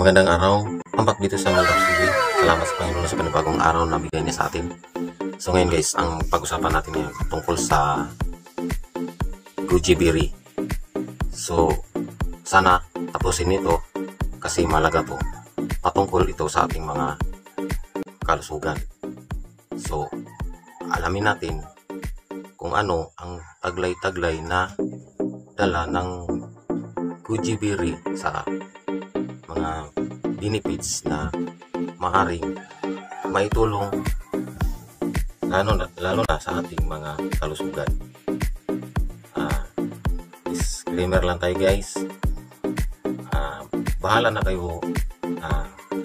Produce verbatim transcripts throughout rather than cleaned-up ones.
Magandang araw. Ambak dito sa Natalie. Salamat sa Panginoon sa panibagong araw na bigay niya sa atin. So ngayon guys, ang pag-usapan natin ngayon tungkol sa Goji berry. So sana tapusin ito kasi malaga to. Patungkol ito sa ating mga kalusugan. So alamin natin kung ano ang taglay-taglay na dala ng Goji berry sa mga benefits na maaring maitulong lalo na, lalo na sa ating mga kalusugan. Uh, disclaimer lang tayo guys. Uh, bahala na kayo uh,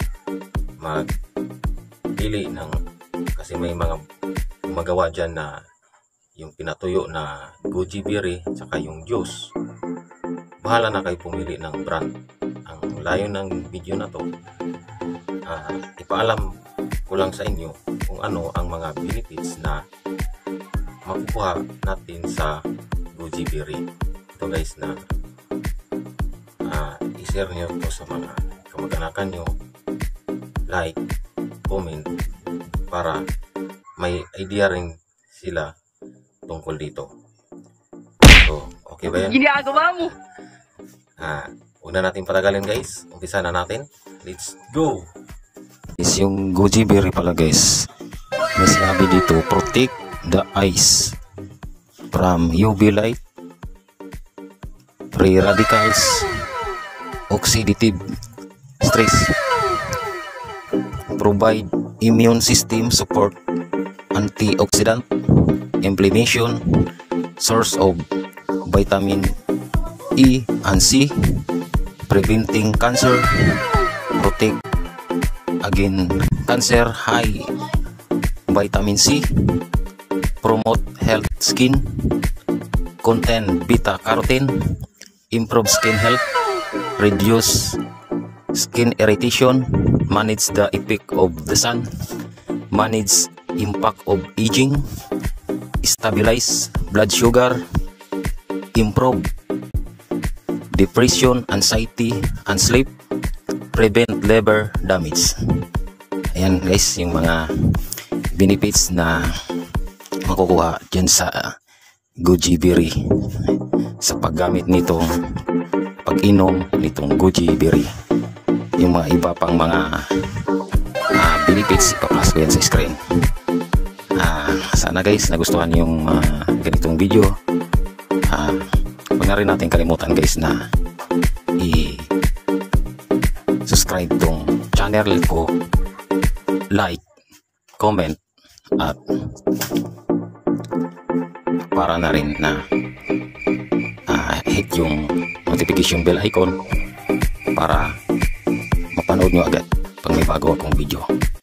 magpili ng, kasi may mga gumagawa dyan na yung pinatuyo na Goji berry saka yung juice. Bahala na kayo pumili ng brand. Ang layo ng video na to, uh, ipaalam ko lang sa inyo kung ano ang mga benefits na makukuha natin sa Goji berry. Ito guys na uh, i-share nyo ito sa mga kamag-anakan nyo, like, comment, para may idea rin sila tungkol dito. So, okay ba yan? Ginagawa mo! Ah, una natin patagalin guys. Umpisa na natin. Let's go. Is yung Goji berry pala guys. May sinabi dito, protect the eyes from U V light, free radicals, oxidative stress, provide immune system support, antioxidant, inflammation, source of vitamin E and C, preventing cancer, protect against cancer, high vitamin C, promote health skin, contain beta carotene, improve skin health, reduce skin irritation, manage the effect of the sun, manage impact of aging, stabilize blood sugar, improve depression, anxiety, and sleep, prevent liver damage. Ayan guys, yung mga benefits na makukuha dyan sa Goji berry sa paggamit nitong pag-inom nitong Goji berry. Yung mga iba pang mga uh, benefits, ipaplas ko yan sa screen. Uh, sana guys nagustuhan yung uh, ganitong video. Uh, Huwag na rin natin kalimutan guys na i-subscribe tong channel ko, like, comment, at para na rin na uh, hit yung notification bell icon para mapanood nyo agad pag may bago akong video.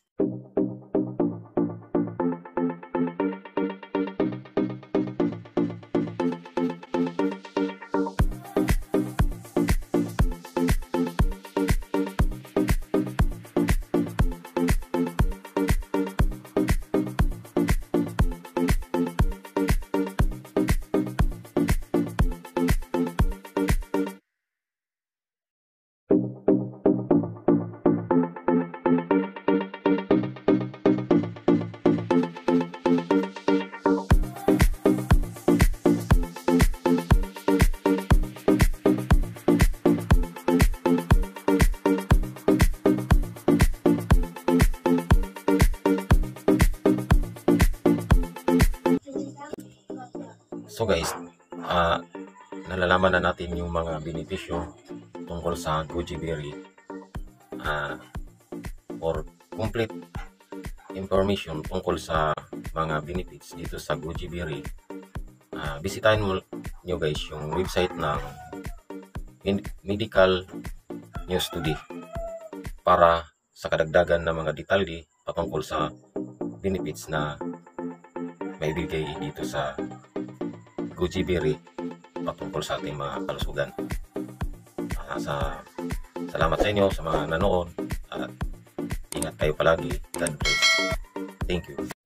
So guys, uh, nalalaman na natin yung mga benepisyo tungkol sa Goji berry. Uh, for complete information tungkol sa mga benefits dito sa Goji berry, uh, bisitahin mo nyo guys yung website ng Medical News Today para sa kadagdagan ng mga detalye patungkol sa benefits na may bigay dito sa Goji berry patungkol sa ating mga kalusugan. Uh, sa, salamat sa inyo sa mga nanood at ingat kayo palagi. God bless. Thank you.